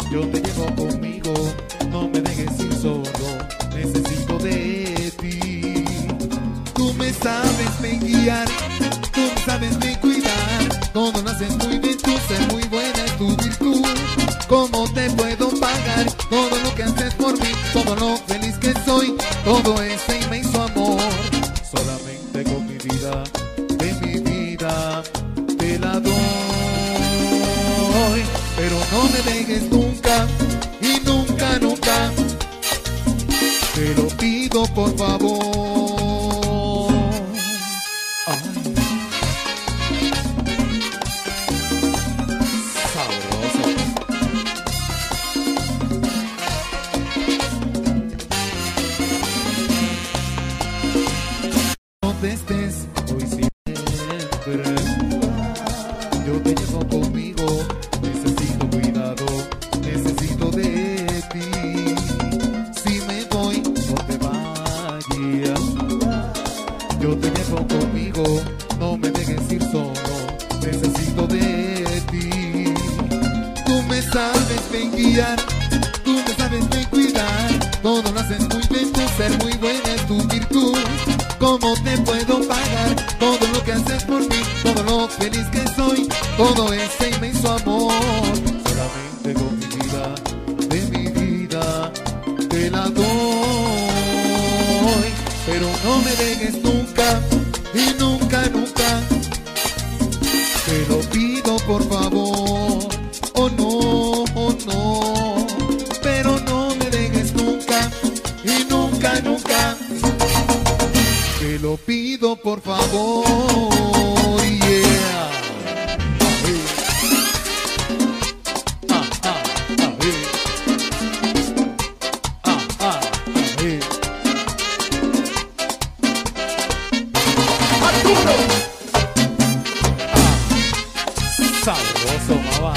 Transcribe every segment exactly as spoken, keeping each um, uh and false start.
yo te llevo conmigo, no me dejes ir solo, necesito de ti. Tú me sabes me guiar, tú me sabes me cuidar, todo lo haces muy bien, tú ser muy buena es tu virtud. ¿Cómo te puedo pagar todo lo que haces por mí? Todo lo feliz que soy, todo ese inmenso amor. Solamente con mi vida, de mi vida, te la doy. Pero no me dejes nunca, y nunca, nunca, te lo pido por favor. Ay. Sabroso. Donde estés, hoy siempre, yo te llevo conmigo, necesito cuidado, necesito de ti. Si me voy, no te vayas, yo te llevo conmigo, no me dejes ir solo, necesito de ti. Tú me sabes bien guiar, tú me sabes bien cuidar, todo lo haces muy bien, tu ser muy buena es tu virtud. ¿Cómo te puedo pagar todo lo que haces por mí? Todo lo feliz que soy, todo ese inmenso amor. Solamente con mi vida, de mi vida, te la doy. Pero no me dejes nunca, y nunca, nunca, te lo pido por favor. Oh no, oh no, pero no me dejes nunca, y nunca, nunca, te lo pido por favor, yeah. Ah, ah, ah, eh. Ah, ah, ah, eh. ¡Arturo! Ah, sabroso, mamá.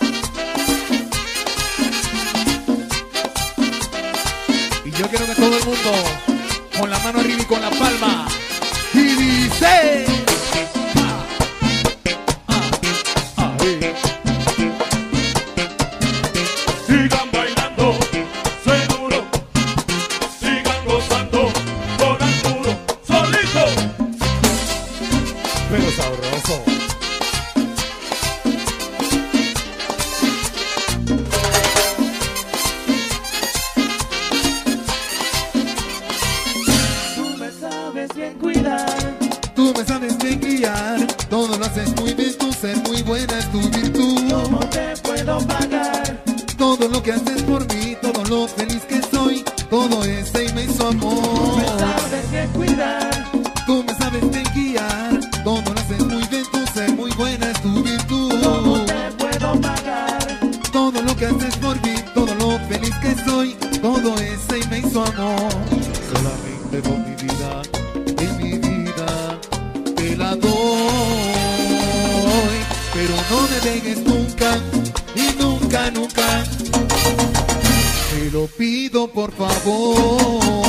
Y yo quiero que todo el mundo con la mano arriba y con la palma. Y dice ah, ah, ah, eh. Sigan bailando, seguro. Sigan gozando con Arturo solito. Pero sabroso. Tú me sabes bien cuidar, Tú me sabes bien guiar, todo lo haces muy bien, tu ser muy buena es tu virtud. ¿cómo te puedo pagar? Todo lo que haces por mí, todo lo feliz que soy, todo ese inmenso Tú amor. me sabes bien cuidar, Tú me sabes bien guiar, todo lo haces muy bien, tu ser muy buena es tu ¿cómo virtud. te puedo pagar? Todo lo que haces por mí, todo lo feliz que soy, todo ese inmenso amor. Solamente con mi vida, en mi vida, te la doy. Pero no me dejes nunca, y nunca, nunca, te lo pido por favor.